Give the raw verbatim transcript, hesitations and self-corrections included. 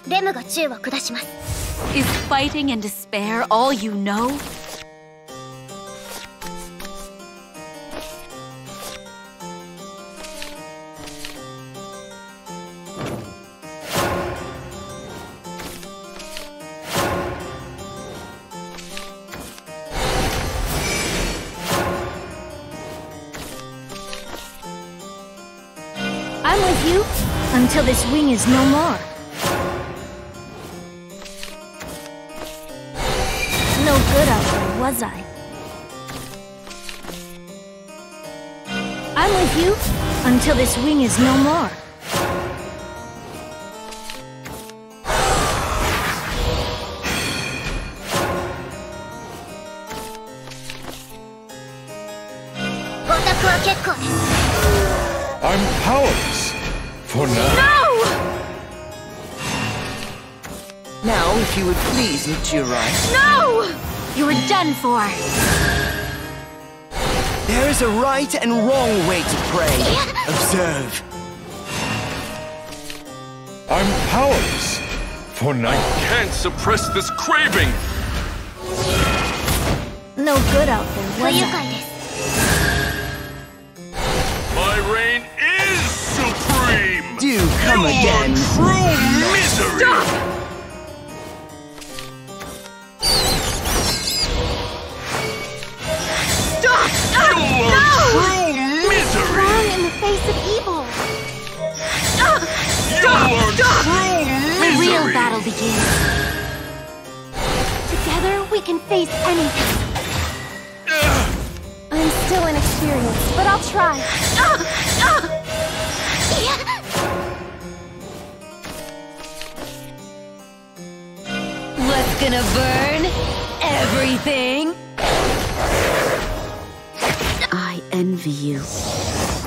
レムが宙を下します。 Is fighting and despair all you know? I'm with you until this wing is no more. No good out there, was I? I'm with you until this wing is no more. I'm powerless for now. No! Now, if you would please look to your right. No! You were done for. There is a right and wrong way to pray. Observe. I'm powerless for now. I can't suppress this craving! No good out there, was I? My reign is supreme! Do come you again. Are true misery! Stop! You are true misery! Wrong in the face of evil. You are true The misery! real battle begins. Together we can face anything. I'm still inexperienced, but I'll try. What's gonna burn? Everything! I envy you.